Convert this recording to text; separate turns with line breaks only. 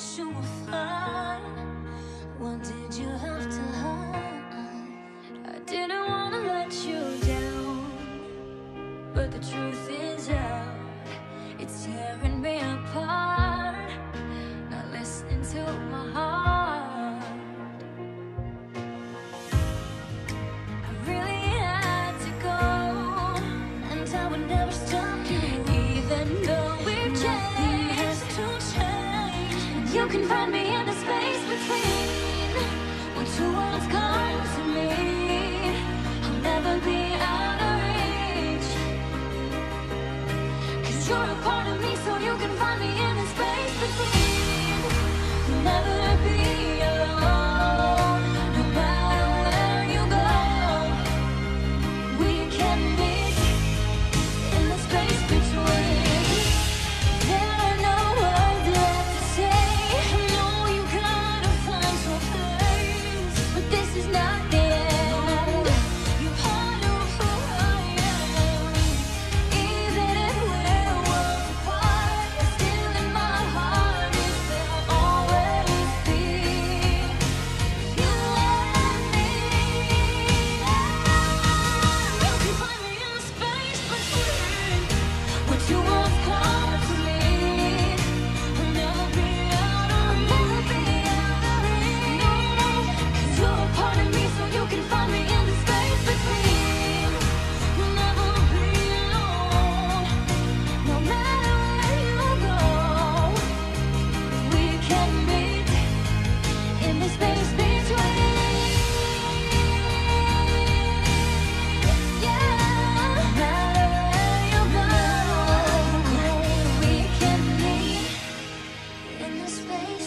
thought you were fine. What did you have to hide? I didn't wanna let you down, but the truth is out. It's tearing me apart, not listening to my heart. I really had to go, and I would never stop you. Even though we've changed, nothing has to change. You can find me in the space between when two worlds come to me. I'll never be out of reach, 'cause you're a part of me, so you can find me in the space between. You'll never be alone, no matter where you go. We can meet in the space between. There are no words left to say. I know you gotta find some place, but this is not the end. You're part of who I am. Even if we're worlds apart, you're still in my heart. You will always be. You and me. You can find me in the space between when two worlds come to me. I'll never be out of reach, 'cause you're a part of me, so you can find me in the space between. You'll never be alone, no matter where you go. We can meet in the space between. Yeah, no matter where you go, we can meet in the space